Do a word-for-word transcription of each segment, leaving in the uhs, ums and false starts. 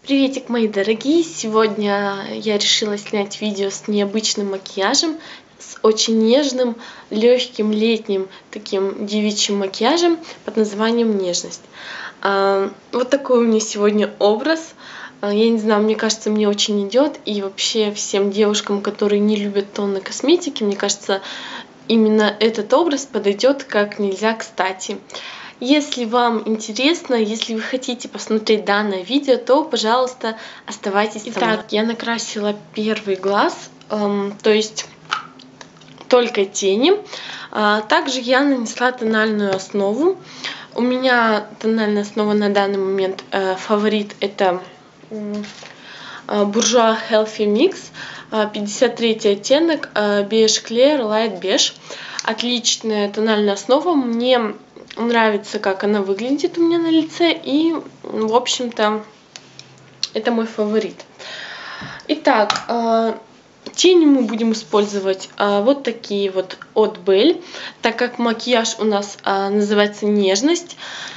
Приветик, мои дорогие! Сегодня я решила снять видео с необычным макияжем, с очень нежным, легким летним таким девичьим макияжем под названием «Нежность». А, Вот такой у меня сегодня образ. А, Я не знаю, мне кажется, мне очень идет. И вообще всем девушкам, которые не любят тонны косметики, мне кажется, именно этот образ подойдет как нельзя кстати. Если вам интересно, если вы хотите посмотреть данное видео, то, пожалуйста, оставайтесь со мной. Итак, я накрасила первый глаз, эм, то есть только тени. А, также я нанесла тональную основу. У меня тональная основа на данный момент э, фаворит это Bourjois Healthy Mix, пятьдесят третий оттенок, Beige Clear Light Beige. Отличная тональная основа. Мне нравится, как она выглядит у меня на лице, и, в общем-то, это мой фаворит. Итак, тени мы будем использовать вот такие вот от Belle, так как макияж у нас называется «Нежность».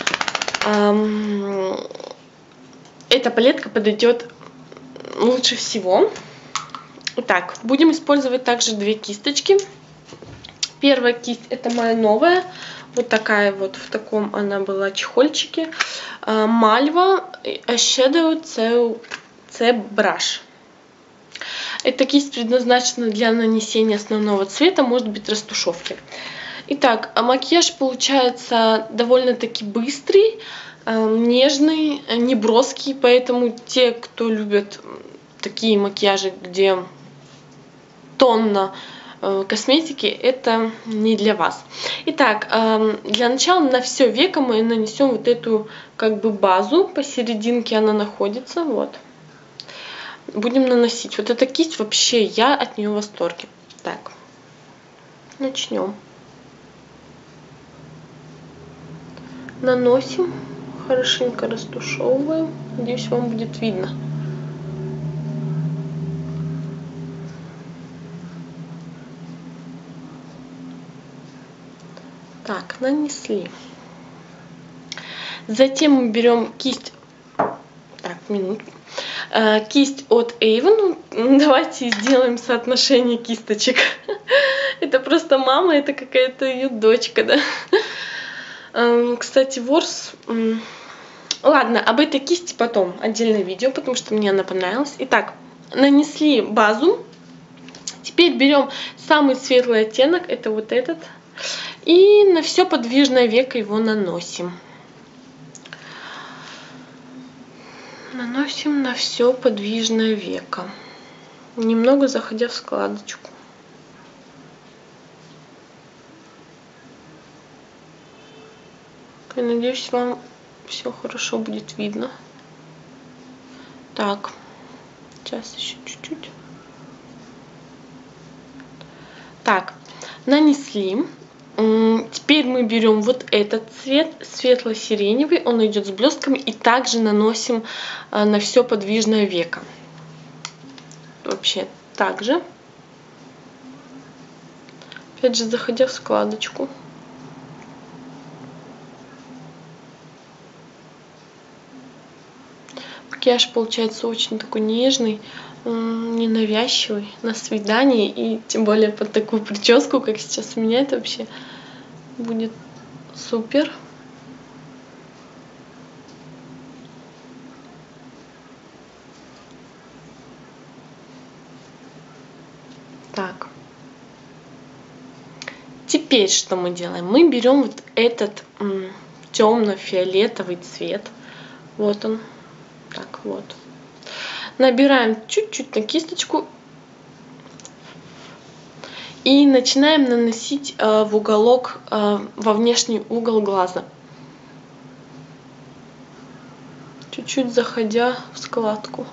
Эта палетка подойдет лучше всего. Итак, будем использовать также две кисточки. Первая кисть это моя новая, вот такая вот, в таком она была чехольчике. Мальва Shadow C Brush. Эта кисть предназначена для нанесения основного цвета, может быть, растушевки. Итак, макияж получается довольно-таки быстрый, нежный, не броский, поэтому те, кто любят такие макияжи, где тонна косметики, это не для вас. Итак, для начала на все веко мы нанесем вот эту как бы базу, посерединке она находится, вот. Будем наносить. Вот эта кисть вообще, я от нее в восторге. Так, начнем. Наносим, хорошенько растушевываем. Надеюсь, вам будет видно. Так, нанесли. Затем мы берем кисть, так, минутку, кисть от Avon. Давайте сделаем соотношение кисточек. Это просто мама, это какая-то ее дочка, да. Кстати, ворс. Ладно, об этой кисти потом отдельное видео, потому что мне она понравилась. Итак, нанесли базу. Теперь берем самый светлый оттенок, это вот этот. И на все подвижное веко его наносим. Наносим на все подвижное веко, немного заходя в складочку. Я надеюсь, вам все хорошо будет видно. Так, сейчас еще чуть-чуть. Так, нанесли. Теперь мы берем вот этот цвет, светло-сиреневый, он идет с блестками, и также наносим на все подвижное веко. Вообще также. Опять же, заходя в складочку. Макияж получается очень такой нежный, ненавязчивый на свидании, и тем более под такую прическу, как сейчас у меня, это вообще будет супер. Так, теперь что мы делаем? Мы берем вот этот темно-фиолетовый цвет, вот он, так вот. Набираем чуть-чуть на кисточку и начинаем наносить э, в уголок, э, во внешний угол глаза. Чуть-чуть заходя в складку.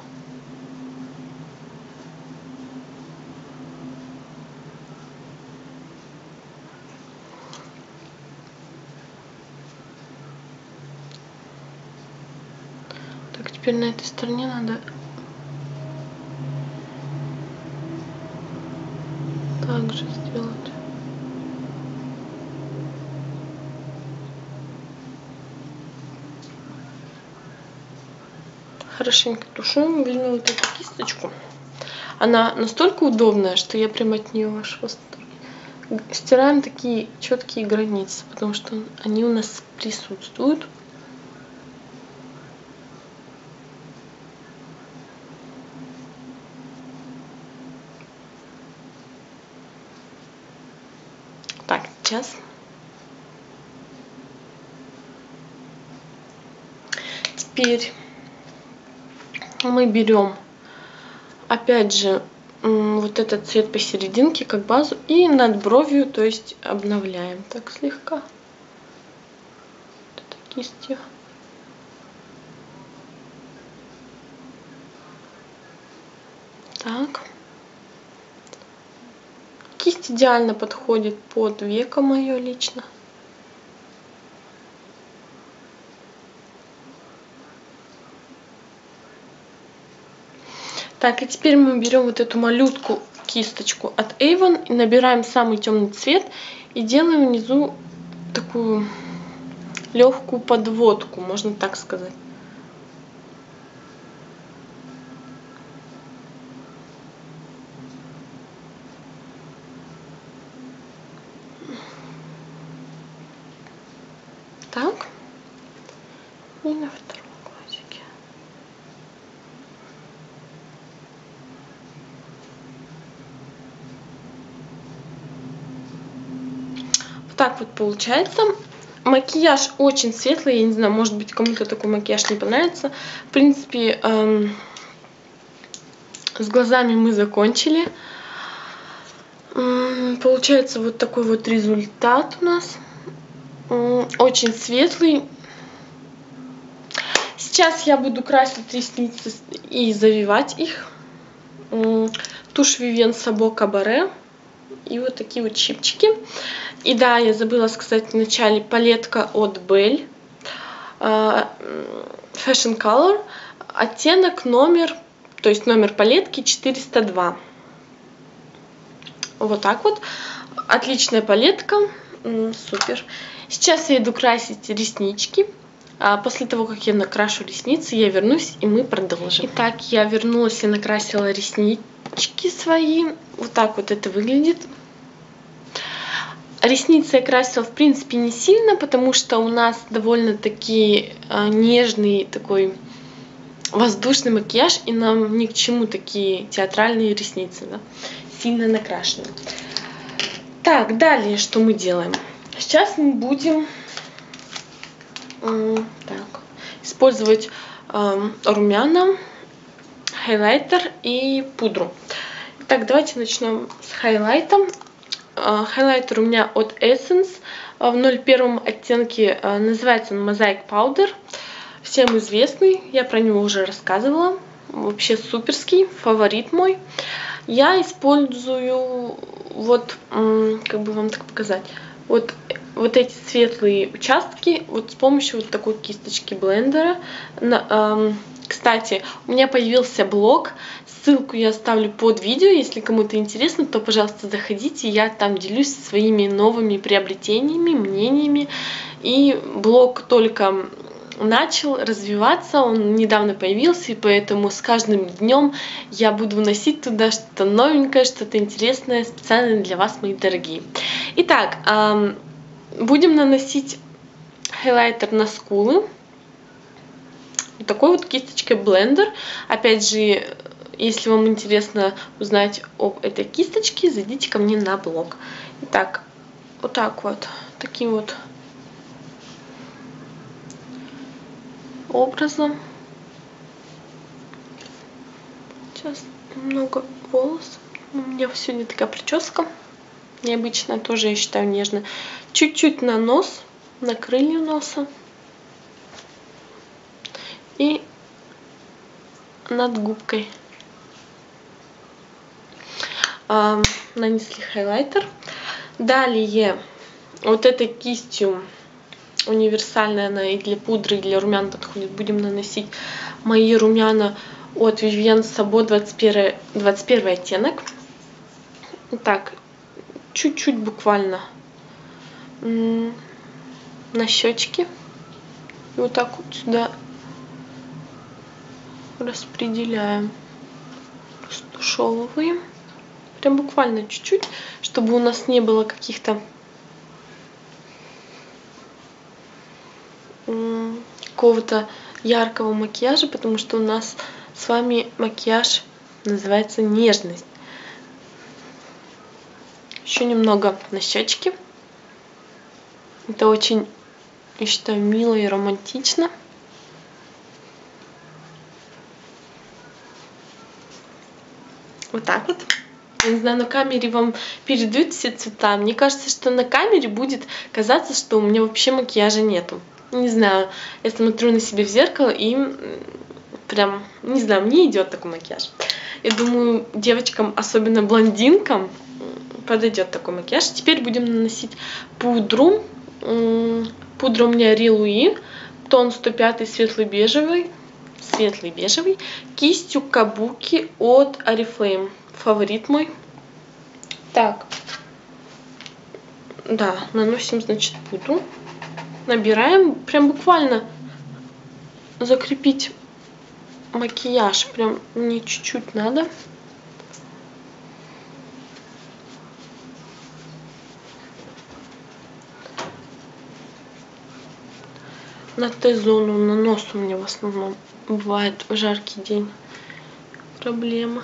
Так, теперь на этой стороне надо также сделать. хорошенько тушуем. Возьмем вот эту кисточку. Она настолько удобная, что я прям от нее аж в восторге. Стираем такие четкие границы, потому что они у нас присутствуют. Так, сейчас. Теперь мы берем, опять же, вот этот цвет посерединке, как базу, и над бровью, то есть обновляем так слегка. Вот это кистью. Так. Кисть идеально подходит под веко мое лично. Так, и теперь мы берем вот эту малютку кисточку от Avon и набираем самый темный цвет и делаем внизу такую легкую подводку, можно так сказать. Так. И на втором глазике. Вот так вот получается. Макияж очень светлый, я не знаю, может быть, кому-то такой макияж не понравится. В принципе, эм, с глазами мы закончили. Эм, получается вот такой вот результат у нас. Эм, очень светлый. Сейчас я буду красить ресницы и завивать их. Эм, тушь Vivienne Sabo Cabaret. И вот такие вот чипчики. И да, я забыла сказать в начале, палетка от Belle. Fashion Color. Оттенок номер, то есть номер палетки четыреста два. Вот так вот. Отличная палетка. Супер. Сейчас я иду красить реснички. После того, как я накрашу ресницы, я вернусь, и мы продолжим. Итак, я вернулась и накрасила реснички свои. Вот так вот это выглядит. Ресницы я красила, в принципе, не сильно, потому что у нас довольно-таки нежный такой воздушный макияж, и нам ни к чему такие театральные ресницы, да, сильно накрашенные. Так, далее что мы делаем? Сейчас мы будем э, так, использовать э, румяна, хайлайтер и пудру. Так, давайте начнем с хайлайта. Э, хайлайтер у меня от Essence в ноль первом оттенке, э, называется он Mosaic Powder. Всем известный, я про него уже рассказывала. Вообще суперский, фаворит мой. Я использую вот, как бы вам так показать, вот, вот эти светлые участки вот с помощью вот такой кисточки блендера. Кстати, у меня появился блог, ссылку я оставлю под видео, если кому-то интересно, то, пожалуйста, заходите, я там делюсь своими новыми приобретениями, мнениями. И блог только начал развиваться, он недавно появился, и поэтому с каждым днем я буду вносить туда что-то новенькое, что-то интересное, специально для вас, мои дорогие. Итак, будем наносить хайлайтер на скулы. Вот такой вот кисточкой блендер. Опять же, если вам интересно узнать об этой кисточке, зайдите ко мне на блог. Итак, вот так вот, таким вот образом. Сейчас немного волос. У меня сегодня такая прическа необычная, тоже я считаю нежная. Чуть-чуть на нос, на крылья носа. И над губкой. А, нанесли хайлайтер. Далее вот этой кистью, универсальная она и для пудры, и для румян подходит, будем наносить мои румяна от Vivienne Sabo двадцать первый оттенок. Так, чуть-чуть буквально на щечки. И вот так вот сюда распределяем, растушевываем. Прям буквально чуть-чуть, чтобы у нас не было каких-то какого-то яркого макияжа, потому что у нас с вами макияж называется нежность. Еще немного на щечки. Это очень, я считаю, мило и романтично. Вот так вот. Я не знаю, на камере вам передают все цвета. Мне кажется, что на камере будет казаться, что у меня вообще макияжа нету. Не знаю, я смотрю на себя в зеркало и прям, не знаю, мне идет такой макияж. Я думаю, девочкам, особенно блондинкам, подойдет такой макияж. Теперь будем наносить пудру. Пудра у меня Рилуи, тон сто пять, светлый бежевый, светлый бежевый, кистью Кабуки от Oriflame. Фаворит мой. Так, да, наносим, значит, пудру. Набираем, прям буквально закрепить макияж, прям не чуть-чуть надо. На Т-зону, на нос у меня в основном бывает в жаркий день проблема.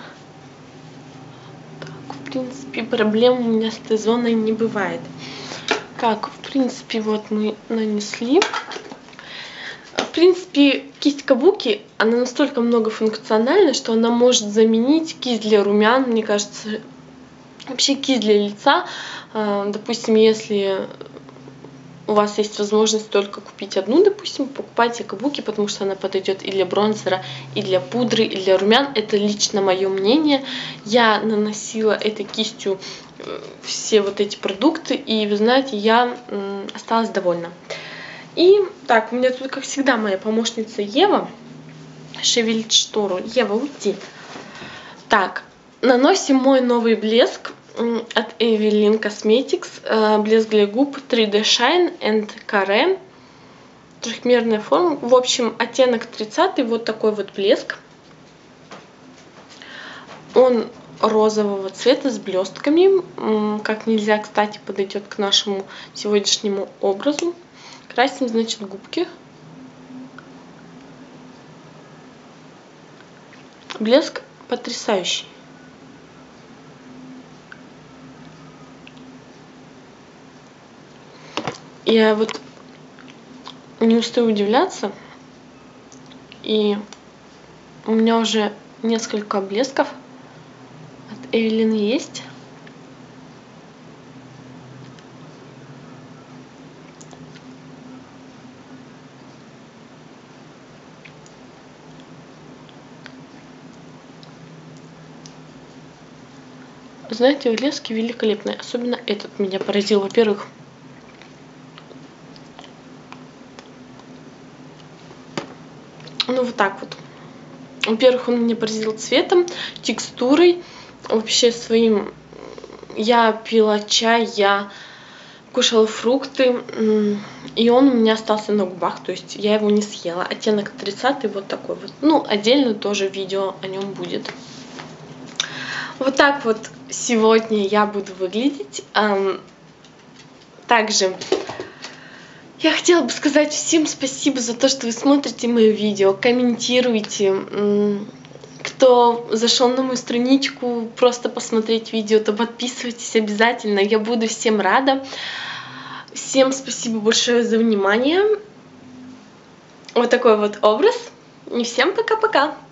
Так, в принципе, проблем у меня с Т-зоной не бывает. Как, в принципе, вот мы нанесли. В принципе, кисть Кабуки, она настолько многофункциональна, что она может заменить кисть для румян, мне кажется, вообще кисть для лица. Допустим, если у вас есть возможность только купить одну, допустим, покупайте Кабуки, потому что она подойдет и для бронзера, и для пудры, и для румян. Это лично мое мнение. Я наносила этой кистью все вот эти продукты, и вы знаете, я осталась довольна. И так, у меня тут, как всегда, моя помощница Ева шевелит штору. Ева, уйди. Так, наносим мой новый блеск от Evelyn Cosmetics, блеск для губ три дэ Shine and Carré, трехмерная форма. В общем, оттенок тридцатый, вот такой вот блеск. Он розового цвета с блестками, как нельзя, кстати, подойдет к нашему сегодняшнему образу. Красим, значит, губки. Блеск потрясающий. Я вот не устаю удивляться, и у меня уже несколько блесков от Evelyn есть. Знаете, блески великолепные, особенно этот меня поразил. Во-первых, ну вот так вот. Во-первых, он меня поразил цветом, текстурой, вообще своим. Я пила чай, я кушала фрукты, и он у меня остался на губах, то есть я его не съела. Оттенок тридцатый вот такой вот. Ну, отдельно тоже видео о нем будет. Вот так вот сегодня я буду выглядеть. Также я хотела бы сказать всем спасибо за то, что вы смотрите мои видео, комментируете. Кто зашел на мою страничку просто посмотреть видео, то подписывайтесь обязательно. Я буду всем рада. Всем спасибо большое за внимание. Вот такой вот образ. И всем пока-пока.